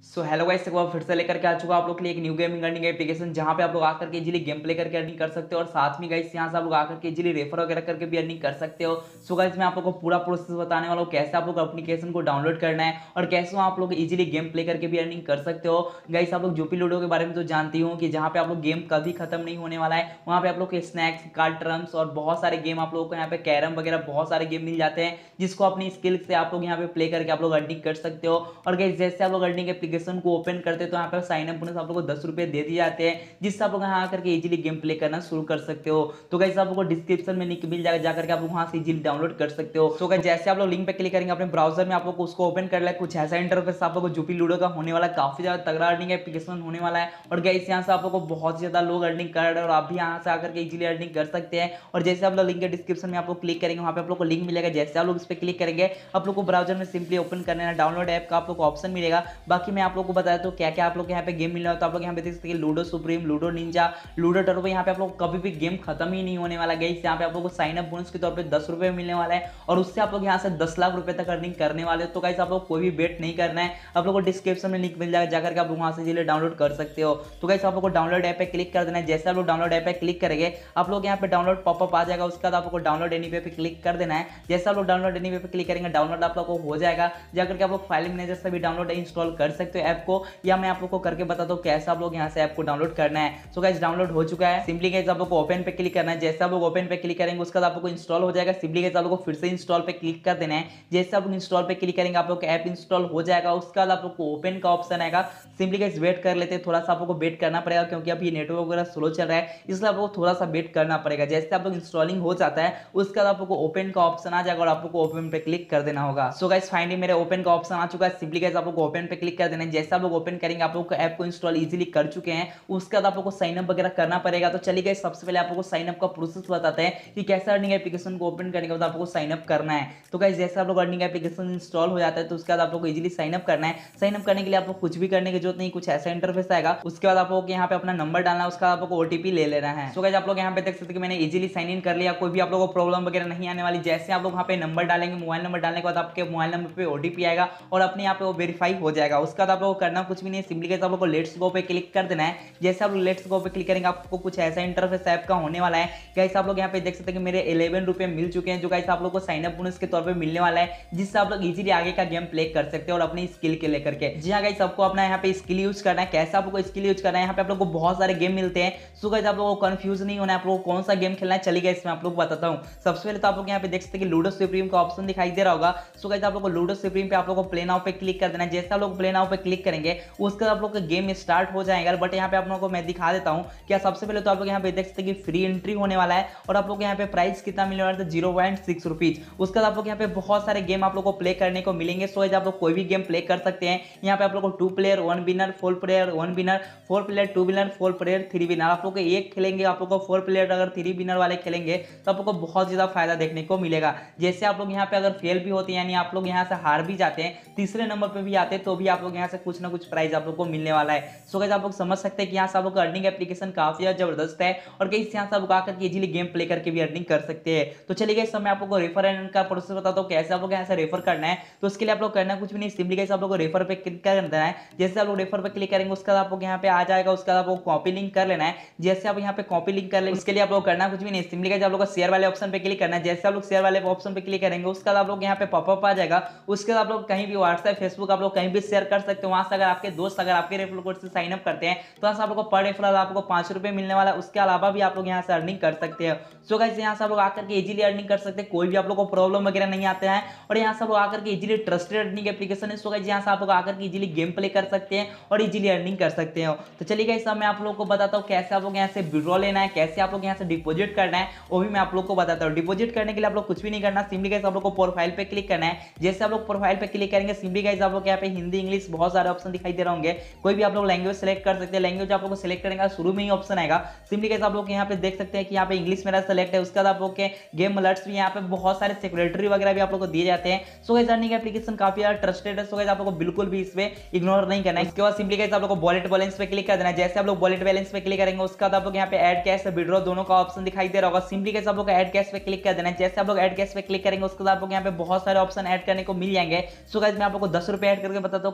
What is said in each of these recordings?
So hello guys, एक बार फिर से लेकर के आ चुका आप लोग के लिए एक न्यू गेमिंग अर्निंग एप्लीकेशन जहां पे आप लोग आकर के इजीली गेम प्ले करके अर्निंग कर सकते हो और साथ में गाइस यहां से आप लोग आकर के इजीली रेफर वगैरह करके भी अर्निंग कर सकते हो। सो गाइस मैं आप लोग को पूरा प्रोसेस बताने वाला हूं, कैसे आप लोग एप्लीकेशन को डाउनलोड करना है और कैसे आप लोग इजीली गेम प्ले करके भी अर्निंग कर सकते हो। गाइस आप लोग जूपी लूडो के बारे में तो जानती हो कि जहां पे आप लोग गेम कभी खत्म नहीं होने वाला है, वहां पे आप लोग के स्नैक्स, कार्ड, ट्रम्स और बहुत सारे गेम आप लोगों को यहाँ पे कैरम वगैरह बहुत सारे गेम मिल जाते हैं, जिसको अपनी स्किल से आप लोग यहाँ पे प्ले करके आप लोग अर्निंग कर सकते हो। और गाइस जैसे आप लोग अर्निंग एप्लीकेशन को ओपन करते हैं तो यहाँ पे साइन अप बोनस आप लोगों को 10 रुपए दे दिए जाते हैं, जिससे आप लोग यहाँ आकर के इजीली गेम प्ले करना शुरू कर सकते हो। तो गाइस आप लोगों को डिस्क्रिप्शन में लिंक मिल जाएगा, जाकर के आप लोग वहां से इजीली डाउनलोड कर सकते हो। तो गाइस जैसे आप लोग लिंक पे क्लिक करेंगे अपने ब्राउजर में, आप लोग उसको ओपन कर ले, कुछ ऐसा इंटरफेस आप लोग को जूपी लूडो का होने वाला, काफी ज्यादा तगड़ा अर्निंग एप्लीकेशन होने वाला है। और गाइस यहाँ से आप लोग को बहुत ज्यादा लोग अर्निंग कर रहे हैं और आप भी यहाँ से आकर के इजीली अर्निंग कर सकते हैं। और जैसे आप लोग लिंक के डिस्क्रिप्शन में आप लोग क्लिक करेंगे, वहां पे आप लोग को लिंक मिलेगा, जैसे आप लोग इस पे क्लिक करेंगे आप लोग को ब्राउजर में सिंपली ओपन करना है, डाउनलोड ऐप का आप लोग को ऑप्शन मिलेगा। बाकी मैं आप लोग को बताया तो क्या क्या आप लोग यहाँ पे गेम मिलने वाला, तो आप लोग यहाँ पे देख सकते हैं Ludo Supreme, Ludo Ninja, Ludo Turbo. यहाँ पे आप लोग कभी भी गेम खत्म ही नहीं होने वाला गाइस। यहाँ पे आप लोग को साइन अप बोनस के तौर पे 10 रुपए मिलने वाला है और उससे आप लोग यहाँ से 10 लाख रुपए तक अर्निंग करने वाले हो। तो गाइस आप लोग कोई भी बेट नहीं करना है, आप लोग को डिस्क्रिप्शन में लिंक मिल जाएगा, जाकर के आप लोग वहां से जिले डाउनलोड कर सकते हो। तो गाइस आप लोग को डाउनलोड ऐप पे क्लिक कर देना है। जैसे आप लोग डाउनलोड ऐप पे क्लिक करेंगे आप लोग यहाँ पे डाउनलोड पॉपअप आ जाएगा, उसके बाद आप लोग को डाउनलोड एनीवे पे क्लिक कर देना है। जैसे आप लोग डाउनलोड एनीवे पे क्लिक करेंगे डाउनलोड आप लोग को हो जाएगा, जाकर के आप लोग फाइल मैनेजर से भी डाउनलोड इंस्टॉल कर सकते हो ऐप को, या मैं आप लोग को करके बताता हूँ कैसे आप लोग यहाँ से ऐप को डाउनलोड करना है। सो गाइस डाउनलोड हो चुका है, सिंपली गाइस आप लोग को ओपन पे क्लिक करना है। जैसे आप लोग ओपन पे क्लिक करेंगे उसके बाद आप लोग को इंस्टॉल हो जाएगा, सिंपली गाइस आप लोग को फिर से इंस्टॉल पे क्लिक कर देना है। जैसे आप लोग इंस्टॉल पे क्लिक करेंगे आप लोग का ऐप इंस्टॉल हो जाएगा, उसके बाद आप लोग को ओपन का ऑप्शन आएगा। सिंपली गाइस वेट कर लेते हैं, थोड़ा सा आप लोग को वेट करना पड़ेगा क्योंकि अभी नेटवर्क वगैरह स्लो चल रहा है, इसलिए आप लोग को थोड़ा सा वेट करना पड़ेगा। जैसे आप लोग इंस्टॉलिंग हो जाता है उसके बाद आप लोग को ओपन का ऑप्शन आ जाएगा और आप लोग को ओपन पे क्लिक कर देना होगा। सो गाइस फाइनली मेरे ओपन का ऑप्शन आ चुका है, सिंपली गाइस आप लोग को ओपन पे क्लिक कर देना है। जैसे आप लोग ओपन करेंगे आप लोग को ऐप को इंस्टॉल इजीली कर चुके हैं, उसके बाद आप लोग को साइन अप वगैरह करना पड़ेगा। तो चलिए गाइस सबसे पहले आप लोग को साइन अप का प्रोसेस बताते हैं कि कैसे अर्निंग एप्लीकेशन को ओपन करने के बाद आप लोग को साइन अप करना है। तो गाइस जैसे आप लोग अर्निंग एप्लीकेशन इंस्टॉल हो जाता है तो उसके बाद आप लोग को इजीली साइन अप करना है। साइन अप करने के लिए आप लोग कुछ भी करने की जरूरत नहीं, कुछ ऐसा इंटरफेस आएगा, उसके बाद आप लोग यहाँ पे अपना नंबर डालना है, उसका आप लोग को ओटीपी ले लेना है। सो गाइस आप लोग यहाँ पे देख सकते हैं कि मैंने इजीली साइन इन कर लिया, कोई भी आप लोग को प्रॉब्लम वगैरह नहीं आने वाली। जैसे आप लोग वहाँ पे नंबर डालेंगे, मोबाइल नंबर डालने के बाद आपके मोबाइल नंबर पे ओटीपी आएगा और अपने यहाँ पे वो वेरीफाई हो जाएगा। उसके बाद आप लोग को करना कुछ भी नहीं, सिंपली गाइस आप लोग को लेट्स गो पे क्लिक कर देना है। जैसे आप लोग लेट्स गो पे क्लिक करेंगे आपको कुछ ऐसा इंटरफेस ऐप का होने वाला है। गाइस आप लोग यहाँ पे देख सकते हैं कि मेरे 11 रुपए मिल चुके हैं, जो गाइस आप लोग को साइन अप बोनस के तौर पे मिलने वाला है, जिससे आप लोग इजीली आगे का गेम प्ले कर सकते हैं और अपनी स्किल के लेकर के। जी हाँ गाइस आपको अपना यहाँ पे स्किल यूज करना है। कैसे आप लोग को स्किल यूज करना है, यहाँ पे आप लोग को बहुत सारे गेम मिलते हैं। सो गाइस आप लोगों को कंफ्यूज नहीं होना है, आप लोग को कौन सा गेम खेलना है चलिए इसमें आप लोग बताता हूँ। सबसे पहले तो आप लोग यहाँ पे देख सकते हैं कि लूडो सुप्रीम का ऑप्शन दिखाई दे रहा होगा। सो गाइस आप लोग को लूडो सुप्रीम पे आप लोग को प्ले नाउ पे क्लिक कर देना है। जैसे आप लोग प्ले नाउ पे क्लिक करेंगे उसके बाद आप लोग का गेम स्टार्ट हो जाएगा। बट यहाँ पे आप लोगों को मैं दिखा देता हूँ क्या। सबसे पहले तो आप लोग यहाँ पे देख सकते हैं कि फ्री एंट्री होने वाला है और आप लोग यहाँ पे प्राइस कितना मिलने वाला है, 0.6 रुपीज। उसके बाद आप लोग यहाँ पे बहुत सारे गेम आप लोग को प्ले करने को मिलेंगे। सो आप लोग कोई भी गेम प्ले कर सकते हैं। यहाँ पे आप लोग को 2 player 1 winner, 4 player 1 winner, 4 player 2 winner, 4 player 3 winner. आप लोग को एक खेलेंगे, आप लोग को 4 प्लेयर अगर 3 विनर वाले खेलेंगे तो आप लोग को बहुत ज्यादा फायदा देखने को मिलेगा। जैसे आप लोग यहाँ पे अगर फेल भी होते हैं, यानी आप लोग यहाँ से हार भी जाते हैं, तीसरे नंबर पे भी आते हैं, तो भी आप लोग यहाँ से कुछ ना कुछ प्राइस आप लोग को मिलने वाला है। सो गाइस आप लोग समझ सकते हैं कि यहाँ से आप लोग का अर्निंग एप्लीकेशन काफी ज्यादा जबरदस्त है और कहीं यहाँ से आप आकर के इजीली गेम प्ले करके भी अर्निंग कर सकते हैं। तो चलिए गाइस मैं आप लोग को रेफर एंड का प्रोसेस बताता हूँ कैसे आप लोग यहाँ से रेफर करना है। तो उसके लिए आप लोग करना कुछ भी नहीं, सिंपली गाइस आप लोग को रेफर पे क्लिक कर देना है। जैसे आप लोग रेफर पे क्लिक करेंगे उसके बाद आप लोग यहाँ पे आ जाएगा, उसके बाद आपको कॉपी लिंक कर लेना है। जैसे आप यहाँ पे कॉपी लिंक कर लेंगे उसके लिए आप लोग करना कुछ भी नहीं, सिंपली गाइस आप लोग को शेयर वाले ऑप्शन पे क्लिक करना है। जैसे आप लोग शेयर वाले ऑप्शन पे क्लिक करेंगे उसके बाद आप लोग यहाँ पे पॉपअप आ जाएगा। उसके बाद आप लोग कहीं भी व्हाट्सएप, फेसबुक आप लोग कहीं भी शेयर कर सकते हो। वहां से अगर आपके दोस्त अगर आपके रेफरल कोड से साइन अप करते हैं तो आप लोग को पर रेफरल आपको 5 रुपए मिलने वाला है। उसके अलावा भी आप लोग यहाँ से अर्निंग कर सकते हैं। सो गाइस यहाँ से आप लोग आकर के इजीली अर्निंग कर सकते हैं, कोई भी आप लोग को प्रॉब्लम वगैरह नहीं आते हैं और यहाँ से आप लोग आकर के इजीली ट्रस्टेड अर्निंग एप्लीकेशन है। सो गाइस यहाँ से आप लोग आकर के इजीली गेम प्ले कर सकते हैं और इजीली अर्निंग कर सकते हो। तो चलिए गाइस मैं आप लोग को बताता हूँ कैसे आप लोग यहाँ से विड्रॉ लेना है, कैसे आप लोग यहाँ से डिपॉजिट करना है, वो भी मैं आप लोग को बताता हूँ। डिपॉजिट करने के लिए आप लोग कुछ भी नहीं करना, सिंपली गाइस आप लोग को प्रोफाइल पे क्लिक करना है। जैसे आप लोग प्रोफाइल पे क्लिक करेंगे सिंपली गाइस आप लोग यहाँ पे हिंदी, इंग्लिश बहुत सारे ऑप्शन दिखाई दे रहे होंगे, कोई भी आप लोग लैंग्वेज सेलेक्ट कर सकते हैं। लैंग्वेज आप लोग को सेलेक्ट करेंगे शुरू में ही ऑप्शन आएगा। सिंपली गाइस आप लोग यहाँ पे देख सकते हैं कि यहाँ पे इंग्लिश मेरा सेलेक्ट है। उसके बाद आप लोग के गेम अलर्ट्स भी यहाँ पे बहुत सारे सिक्योरिटी वगैरह भी आप लोग को दिए जाते हैं। सो गाइस अर्निंग एप्लीकेशन काफी ज्यादा ट्रस्टेड है। सो गाइस आप लोग को बिल्कुल भी इसमें इग्नोर नहीं करना है। इसके बाद सिंपली गाइस आप लोग को वॉलेट बैलेंस पे क्लिक कर देना है। जैसे आप लोग वॉलेट बैलेंस पे क्लिक करेंगे उसके बाद आप लोग यहाँ पे ऐड कैश, विड्रॉ दोनों का ऑप्शन दिखाई दे रहा होगा। सिंपली गाइस आप लोग ऐड कैश पे क्लिक कर देना है। जैसे आप लोग ऐड कैश पे क्लिक करेंगे उसके बाद आप लोग यहाँ पे बहुत सारे ऑप्शन ऐड करने को मिल जाएंगे। सो गाइस मैं आप लोग को 10 रुपए ऐड करके बताता हूँ कैसे आप लोग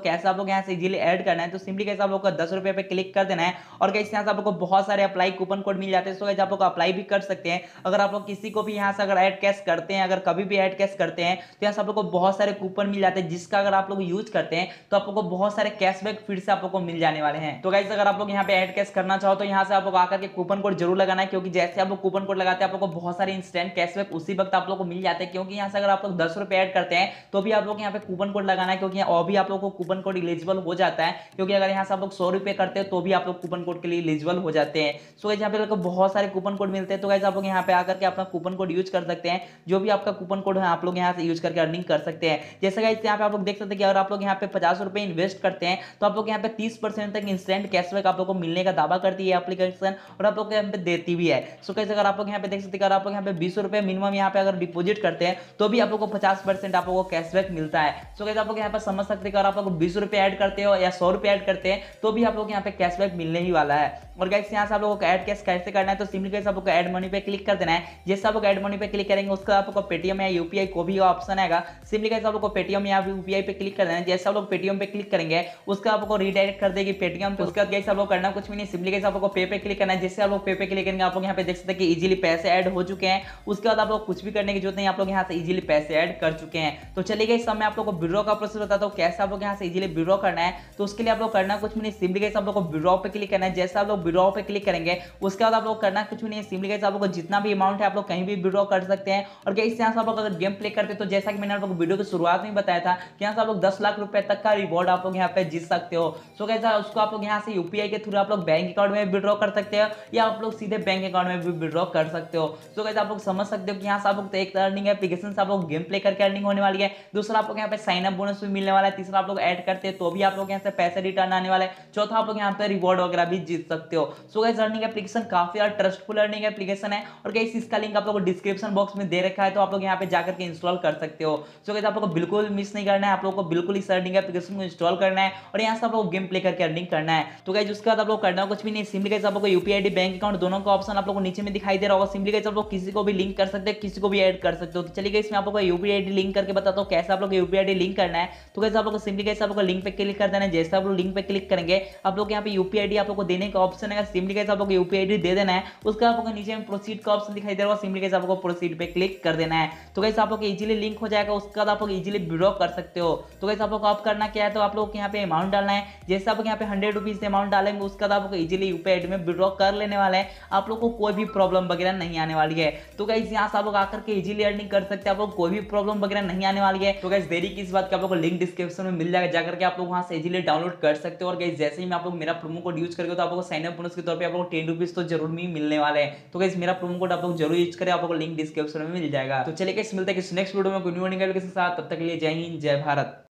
लोग यहाँ से इजीली ऐड करना है तो सिंपली कैसे आप लोग को 10 रुपए पे क्लिक कर देना है और गाइस यहाँ से आप लोग को बहुत सारे अप्लाई कूपन कोड मिल जाते हैं। सो गाइस आप लोग अप्लाई भी कर सकते हैं। अगर आप लोग किसी को भी यहाँ से अगर ऐड कैश करते हैं, अगर कभी भी ऐड कैश करते हैं तो यहाँ से आप लोग को बहुत सारे कूपन मिल जाते हैं, जिसका अगर आप लोग यूज करते हैं तो आप लोग को बहुत सारे कैशबैक फिर से आप लोग को मिल जाने वाले हैं। तो गाइस अगर आप लोग यहाँ पे ऐड कैश करना चाहो तो यहाँ से आप लोग आकर के कूपन कोड जरूर लगाना है, क्योंकि जैसे आप लोग कूपन कोड लगाते हैं आप लोग को बहुत सारे इंस्टेंट कैशबैक उसी वक्त आप लोग को मिल जाते हैं। क्योंकि यहाँ से अगर आप लोग 10 रुपए ऐड करते हैं तो भी आप लोग यहाँ पे कूपन कोड लगाना है, क्योंकि और भी आप लोग को कूपन कोड इलिजिबल हो जाता है। क्योंकि अगर यहाँ से आप लोग 100 रुपए करते हैं तो भी आप लोग कूपन कोड के लिए इलिजिबल हो जाते हैं। सो गाइस यहाँ पे आपको बहुत सारे कूपन कोड मिलते हैं। तो गाइस आप लोग यहाँ पे आकर के अपना कूपन कोड यूज कर सकते हैं। जो भी आपका कूपन कोड है आप लोग यहाँ से यूज करके अर्निंग कर सकते हैं। जैसे गाइस यहाँ पे आप लोग देख सकते हैं कि अगर आप लोग यहाँ पे 50 रुपए इन्वेस्ट करते हैं तो आप लोग यहाँ पे 30% तक इंस्टेंट कैशबैक आप लोग को मिलने का दावा करती है एप्लीकेशन, और आप लोग को यहाँ पे देती भी है। सो गाइस अगर आप लोग यहाँ पे देख सकते हैं, अगर आप लोग यहाँ पे 20 रुपए मिनिमम यहाँ पे अगर डिपॉजिट करते हैं तो भी आप लोग को 50% आप लोग को कैशबैक मिलता है। सो गाइस आप लोग यहाँ पे समझ सकते हैं कि अगर आप लोग 20 रुपए ऐड करते हो या 100 रुपए ऐड करते हैं तो भी आप लोग यहाँ पे कैशबैक मिलने ही वाला है। और गाइस यहाँ से आप लोगों को ऐड कैश कैसे करना है तो सिंपली गाइस आप लोग को ऐड मनी पे क्लिक कर देना है। जैसे आप लोग ऐड मनी पे क्लिक करेंगे उसका आपको पेटीएम या यूपीआई को भी ऑप्शन आएगा। सिंपली गाइस आप लोग को पेटीएम या यूपीआई पे क्लिक कर देना है। जैसे आप लोग पेटीएम पे क्लिक करेंगे उसका आपको रीडायरेक्ट कर देगी पेटीएम पे। उसके बाद गाइस आप लोग करना कुछ भी नहीं, सिंपली गाइस आप लोग को पे पे क्लिक करना है। जैसे आप लोग पे पे क्लिक करेंगे आप लोग यहाँ पे देख सकते हैं कि इजीली पैसे ऐड हो चुके हैं। उसके बाद आप लोग कुछ भी करने की जरूरत नहीं, आप लोग यहाँ से इजीली पैसे ऐड कर चुके हैं। तो चलिए गाइस मैं आप लोग को विड्रॉ का प्रोसेस बताता हूँ कैसे आप लोग यहाँ से इजीली विड्रॉ करना है। तो उसके लिए आप लोग करना कुछ भी नहीं, सिंपली गाइस आप लोग को विड्रॉ पे क्लिक करना है। जैसे आप लोग विड्रॉ पे क्लिक करेंगे उसके बाद आप लोग करना कुछ भी नहीं, सिंपली गाइस आप लोग को जितना भी अमाउंट है आप लोग कहीं भी विड्रॉ कर सकते हैं। और गाइस यहाँ से आप लोग अगर गेम प्ले करते तो जैसा कि मैंने आप लोग वीडियो की शुरुआत में बताया था कि यहाँ से आप लोग 10 लाख रुपए तक का रिवॉर्ड आप लोग यहाँ पे जीत सकते हो। सो गाइस उसको आप लोग यहाँ से यूपीआई के थ्रू आप लोग बैंक अकाउंट में विड्रॉ कर सकते हो या आप लोग सीधे बैंक अकाउंट में भी विड्रॉ कर सकते हो। सो गाइस आप लोग समझ सकते हो कि यहाँ से आप लोग एक अर्निंग एप्लीकेशन से आप लोग गेम प्ले करके अर्निंग होने वाली है। दूसरा आप लोग यहाँ पे साइन अप बोनस भी मिलने वाला है। तीसरा आप लोग ऐड करते हैं तो भी आप लोग यहाँ से पैसे रिटर्न आने वाले हैं। चौथा आप लोग यहाँ पे रिवॉर्ड वगैरह भी जीत सकते हो। सो गाइस अर्निंग एप्लीकेशन काफी यार ट्रस्टफुल अर्निंग एप्लीकेशन है और गाइस इसका लिंक आप लोगों को डिस्क्रिप्शन बॉक्स में दे रखा है, तो आप लोग यहाँ पे जाकर के इंस्टॉल कर सकते हो। सो गाइस आप लोगों को बिल्कुल मिस नहीं करना है, आप लोगों को बिल्कुल इस अर्निंग एप्लीकेशन को इंस्टॉल करना है और यहाँ से आप लोग गेम प्ले करके अर्निंग करना है। तो गाइस उसके बाद आप लोग करना कुछ भी नहीं, सिंपली गाइस आप लोग को यूपीआई आईडी बैंक अकाउंट दोनों का ऑप्शन आप लोग को नीचे में दिखाई दे रहा होगा। सिंपली गाइस आप लोग किसी को भी लिंक कर सकते हैं, किसी को भी ऐड कर सकते हो। तो चलिए गाइस मैं आप लोग को यूपीआई आईडी लिंक करके बताता हूँ कैसे आप लोग यूपीआई आईडी लिंक करना है। तो गाइस आप लोग को सिंपली गाइस आप लोग को लिंक पे क्लिक कर देना है। जैसे आप लोग लिंक पे क्लिक करेंगे आप लोग यहाँ पे यूपीआई आईडी आप लोग को देने का ऑप्शन है। सिंपली गाइस आप लोग को यूपीआई आईडी दे देना है। उसका आप लोग को नीचे में प्रोसीड का ऑप्शन दिखाई दे रहा है, सिंपली गाइस आप लोग को प्रोसीड पे क्लिक कर देना है। तो गाइस आप लोग इजीली लिंक हो जाएगा, उसके बाद आप लोग इजीली विड्रॉ कर सकते हो। तो गाइस आप लोग को आप करना क्या है, तो आप लोग यहाँ पे अमाउंट डालना है। जैसे आप यहाँ पे 100 रुपीज अमाउंट डालेंगे उसके बाद आप लोग इजीली यूपीआई आईडी में विड्रॉ कर लेने वाले हैं। आप लोग को कोई भी प्रॉब्लम वगैरह नहीं आने वाली है। तो गाइस यहाँ से आप लोग आकर के इजीली अर्निंग कर सकते हैं, आप लोग कोई भी प्रॉब्लम वगैरह नहीं आने वाली है। तो गाइस देरी किस बात की, आप लोग को लिंक डिस्क्रिप्शन में मिल जाएगा, जाकर के आप लोग वहां से इजीली डाउनलोड कर सकते हो। और गाइस जैसे ही मैं आप लोग मेरा प्रोमो कोड यूज करके तो आप लोग को साइन अप बोनस के तौर पे आप लोग 10 रुपीज तो जरूर ही मिलने वाले हैं। तो गाइस मेरा प्रोमो कोड आप लोग जरूर यूज करें, आप लोग को लिंक डिस्क्रिप्शन में मिल जाएगा। तो चलिए गाइस मिलते हैं किसी नेक्स्ट वीडियो में कोई न्यू अर्निंग के साथ, तब तक के लिए जय हिंद जय भारत।